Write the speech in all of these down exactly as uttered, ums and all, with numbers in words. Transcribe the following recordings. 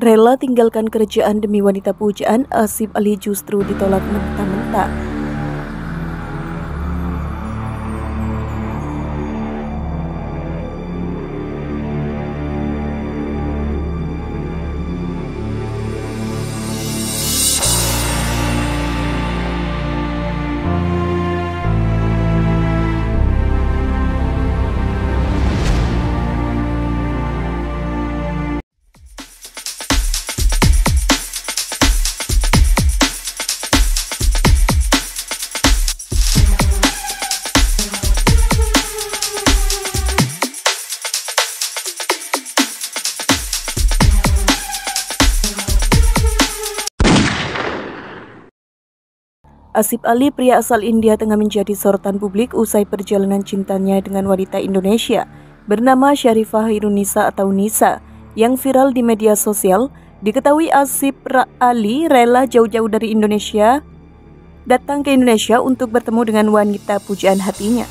Rela tinggalkan kerjaan demi wanita pujaan, Asif Ali justru ditolak mentah-mentah. Asif Ali, pria asal India, tengah menjadi sorotan publik usai perjalanan cintanya dengan wanita Indonesia bernama Sharifah Hairunisa atau Nisa yang viral di media sosial. Diketahui Asif Ali rela jauh-jauh dari Indonesia datang ke Indonesia untuk bertemu dengan wanita pujaan hatinya.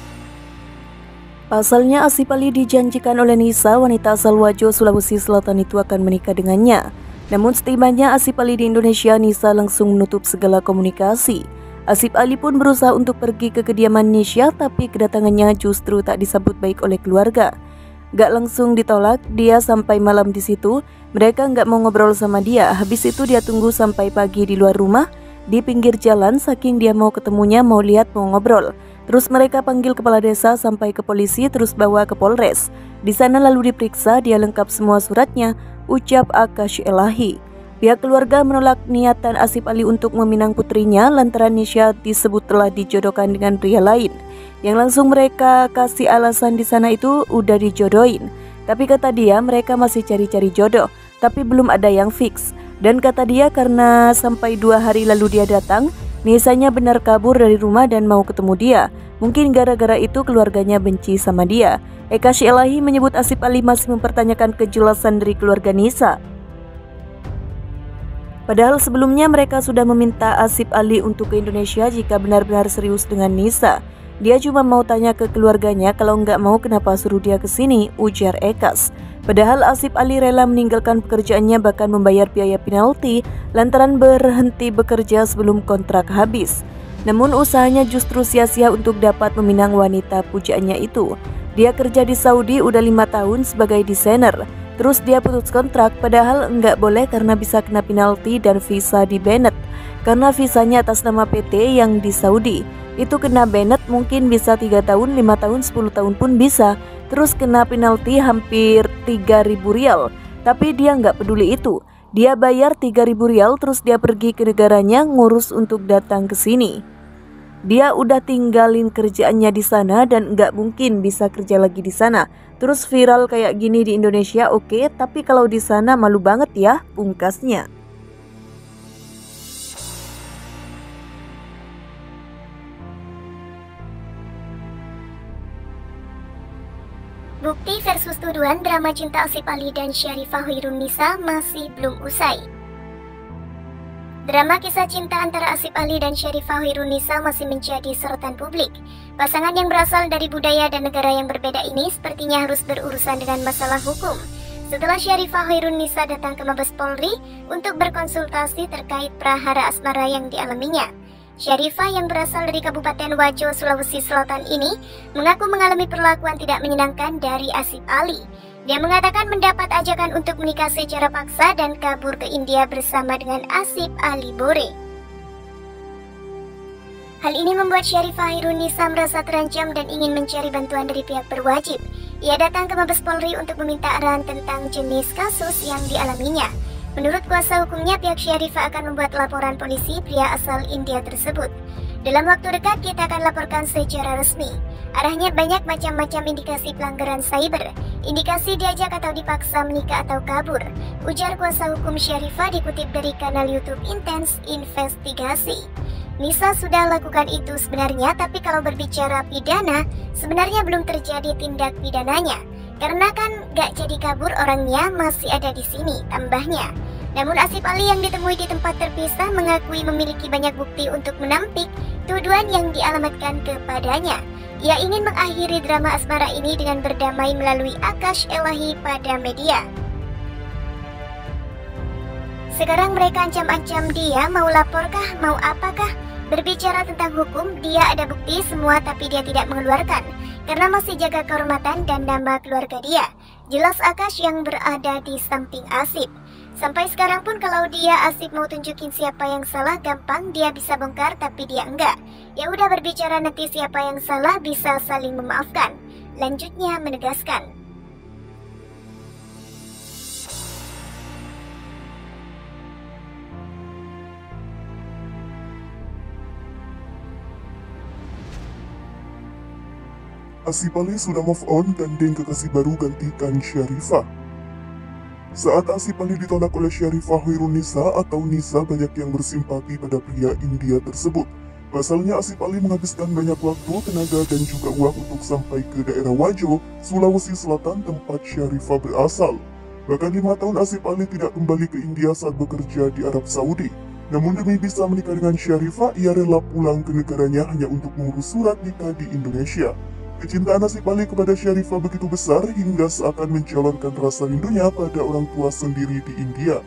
Pasalnya, Asif Ali dijanjikan oleh Nisa, wanita asal Wajo, Sulawesi Selatan itu, akan menikah dengannya. Namun setibanya Asif Ali di Indonesia, Nisa langsung menutup segala komunikasi. Asif Ali pun berusaha untuk pergi ke kediaman Nisa, tapi kedatangannya justru tak disambut baik oleh keluarga. Gak langsung ditolak, dia sampai malam di situ. Mereka gak mau ngobrol sama dia. Habis itu dia tunggu sampai pagi di luar rumah, di pinggir jalan, saking dia mau ketemunya, mau lihat, mau ngobrol. Terus mereka panggil kepala desa sampai ke polisi, terus bawa ke Polres. Di sana lalu diperiksa, dia lengkap semua suratnya, ucap Akash Elahi. Pihak keluarga menolak niatan Asif Ali untuk meminang putrinya lantaran Nisha disebut telah dijodohkan dengan pria lain. Yang langsung mereka kasih alasan di sana itu udah dijodohin. Tapi kata dia mereka masih cari-cari jodoh, tapi belum ada yang fix. Dan kata dia karena sampai dua hari lalu dia datang, Nisanya benar kabur dari rumah dan mau ketemu dia. Mungkin gara-gara itu keluarganya benci sama dia. Akash Elahi menyebut Asif Ali masih mempertanyakan kejelasan dari keluarga Nisa. Padahal sebelumnya mereka sudah meminta Asif Ali untuk ke Indonesia jika benar-benar serius dengan Nisa. Dia cuma mau tanya ke keluarganya, kalau nggak mau kenapa suruh dia ke sini, ujar Akash. Padahal Asif Ali rela meninggalkan pekerjaannya, bahkan membayar biaya penalti lantaran berhenti bekerja sebelum kontrak habis. Namun usahanya justru sia-sia untuk dapat meminang wanita pujaannya itu. Dia kerja di Saudi udah lima tahun sebagai desainer. Terus dia putus kontrak, padahal nggak boleh karena bisa kena penalti dan visa di banned. Karena visanya atas nama P T yang di Saudi. Itu kena banned mungkin bisa tiga tahun, lima tahun, sepuluh tahun pun bisa. Terus kena penalti hampir tiga ribu rial. Tapi dia nggak peduli itu. Dia bayar tiga ribu rial terus dia pergi ke negaranya ngurus untuk datang ke sini. Dia udah tinggalin kerjaannya di sana dan nggak mungkin bisa kerja lagi di sana. Terus viral kayak gini di Indonesia oke, okay, tapi kalau di sana malu banget ya, pungkasnya. Bukti versus tuduhan drama cinta Asif Ali dan Sharifah Hairunisa masih belum usai. Drama kisah cinta antara Asif Ali dan Sharifah Hairunisa masih menjadi sorotan publik. Pasangan yang berasal dari budaya dan negara yang berbeda ini sepertinya harus berurusan dengan masalah hukum. Setelah Sharifah Hairunisa datang ke Mabes Polri untuk berkonsultasi terkait prahara asmara yang dialaminya. Sharifah yang berasal dari Kabupaten Wajo, Sulawesi Selatan ini mengaku mengalami perlakuan tidak menyenangkan dari Asif Ali. Dia mengatakan mendapat ajakan untuk menikah secara paksa dan kabur ke India bersama dengan Asif Ali Bore. Hal ini membuat Sharifah Hairunisa merasa terancam dan ingin mencari bantuan dari pihak berwajib. Ia datang ke Mabes Polri untuk meminta arahan tentang jenis kasus yang dialaminya. Menurut kuasa hukumnya, pihak Sharifah akan membuat laporan polisi pria asal India tersebut. Dalam waktu dekat kita akan laporkan secara resmi. Arahnya banyak macam-macam indikasi pelanggaran cyber, indikasi diajak atau dipaksa menikah atau kabur, ujar kuasa hukum Sharifah dikutip dari kanal YouTube Intense Investigasi. Nisa sudah lakukan itu sebenarnya, tapi kalau berbicara pidana, sebenarnya belum terjadi tindak pidananya. Karena kan gak jadi kabur orangnya masih ada di sini, tambahnya. Namun Asif Ali yang ditemui di tempat terpisah mengakui memiliki banyak bukti untuk menampik tuduhan yang dialamatkan kepadanya. Ia ingin mengakhiri drama asmara ini dengan berdamai melalui Akash Elahi pada media. Sekarang mereka ancam-ancam dia, mau laporkah, mau apakah? Berbicara tentang hukum, dia ada bukti semua tapi dia tidak mengeluarkan karena masih jaga kehormatan dan nama keluarga dia. Jelas Akash yang berada di samping Asip. Sampai sekarang pun kalau dia Asip mau tunjukin siapa yang salah, gampang dia bisa bongkar, tapi dia enggak. Ya udah, berbicara nanti siapa yang salah, bisa saling memaafkan. Lanjutnya menegaskan, Asip Ali sudah move on, gandeng kekasih baru gantikan Sharifah. Saat Asip Ali ditolak oleh Sharifah Hoirunisa atau Nisa, banyak yang bersimpati pada pria India tersebut. Pasalnya Asip Ali menghabiskan banyak waktu, tenaga, dan juga uang untuk sampai ke daerah Wajo, Sulawesi Selatan, tempat Sharifah berasal. Bahkan lima tahun Asip Ali tidak kembali ke India saat bekerja di Arab Saudi. Namun demi bisa menikah dengan Sharifah, ia rela pulang ke negaranya hanya untuk mengurus surat nikah di Indonesia. Kecintaan Asip Ali kepada Sharifah begitu besar hingga seakan mencalonkan rasa rindunya pada orang tua sendiri di India.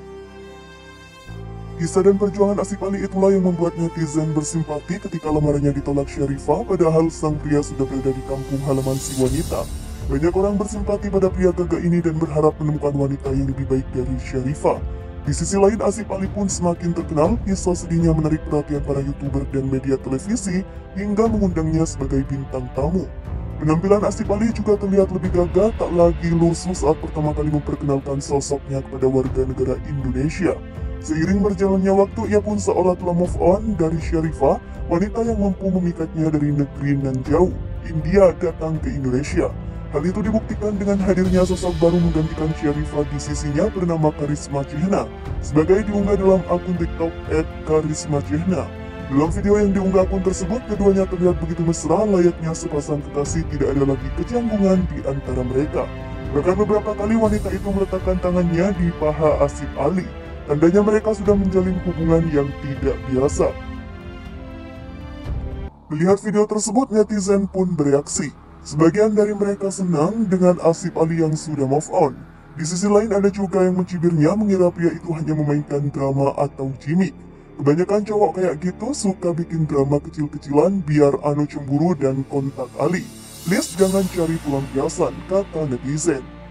Kisah dan perjuangan Asip Ali itulah yang membuat netizen bersimpati ketika lamarannya ditolak Sharifah, padahal sang pria sudah berada di kampung halaman si wanita. Banyak orang bersimpati pada pria gagah ini dan berharap menemukan wanita yang lebih baik dari Sharifah. Di sisi lain, Asip Ali pun semakin terkenal. Kisah sedihnya menarik perhatian para YouTuber dan media televisi hingga mengundangnya sebagai bintang tamu. Penampilan Asip Ali juga terlihat lebih gagah, tak lagi lusuh saat pertama kali memperkenalkan sosoknya kepada warga negara Indonesia. Seiring berjalannya waktu, ia pun seolah telah move on dari Sharifah, wanita yang mampu memikatnya dari negeri nan jauh, India, datang ke Indonesia. Hal itu dibuktikan dengan hadirnya sosok baru menggantikan Sharifah di sisinya bernama Karisma Chehna, sebagai diunggah dalam akun TikTok et karisma chehna. Dalam video yang diunggah akun tersebut, keduanya terlihat begitu mesra, layaknya sepasang kekasih, tidak ada lagi kecanggungan di antara mereka. Bahkan beberapa kali wanita itu meletakkan tangannya di paha Asip Ali, tandanya mereka sudah menjalin hubungan yang tidak biasa. Melihat video tersebut, netizen pun bereaksi. Sebagian dari mereka senang dengan Asip Ali yang sudah move on. Di sisi lain, ada juga yang mencibirnya, mengira pria itu hanya memainkan drama atau gimmick. Kebanyakan cowok kayak gitu suka bikin drama kecil-kecilan biar anu cemburu dan kontak Ali. Please jangan cari pelampiasan, kata netizen.